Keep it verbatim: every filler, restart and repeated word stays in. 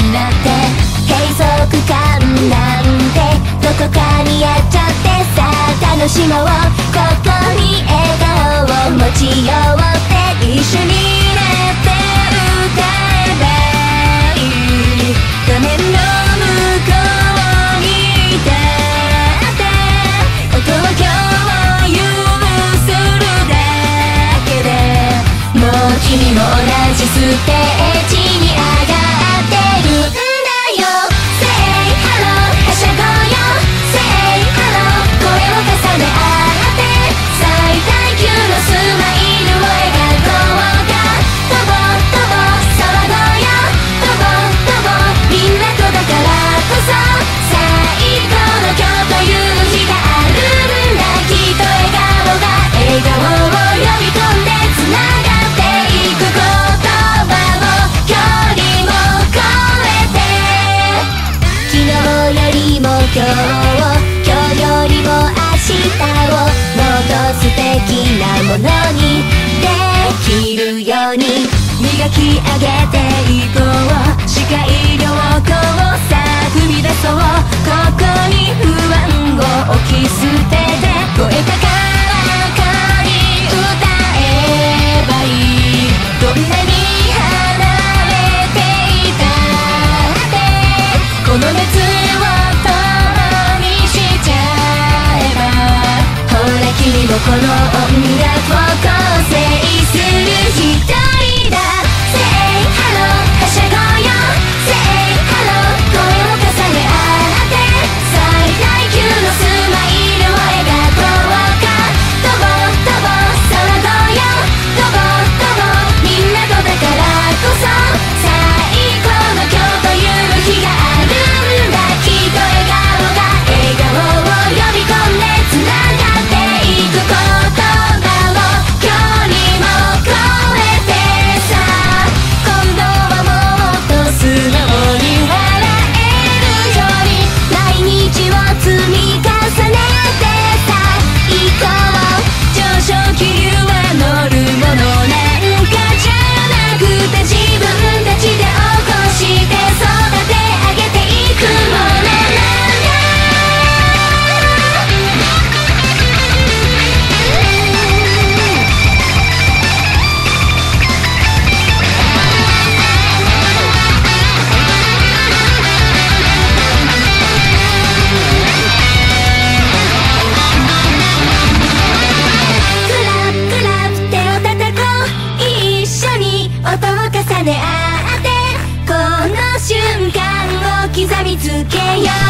なって閉塞感なんてどこかにやっちゃってさ、楽しもうここに笑顔を持ちようって一緒になって歌えばいい。画面の向こうに立って音を共有するだけでもう君も同じステージに上がってるんだよ。 Say hello はしゃごうよ Say hello 声を重ね合って最大級のスマイルを描こうか。とぼとぼ騒ごうよとぼとぼみんなとだからこそ最高の今日という日があるんだ。きっと笑顔が笑顔を呼び込んでつながっていく言葉を距離も超えて昨日よりも今日今日よりも明日をもっと素敵なものにできるように磨き上げていこう。視界良好さ踏み出そう。ここに不安を置き捨てて声高らかに歌えばいい。どんなに離れていたってこの熱を共にしちゃえばほら君もこの音楽を構成する一人だ。 Say hello はしゃごうよ Say hello 声を重ね合って最大級のスマイルを描こうか。とぼとぼ騒ごうよとぼとぼみんなとだからこそ最高の今日という日があるんだ。きっと笑顔が笑顔を呼び込んでつながっていく言葉を距離も超えてさ、今度はもっと素直に笑えるように毎日を積み重ねてさ行こう。上昇気流は乗るものなんかじゃなくて自分たちで起こして育て上げていくものなんだ。クラックラップ手を叩こう一緒に音を重ね合ってこの瞬間を刻みつけよう。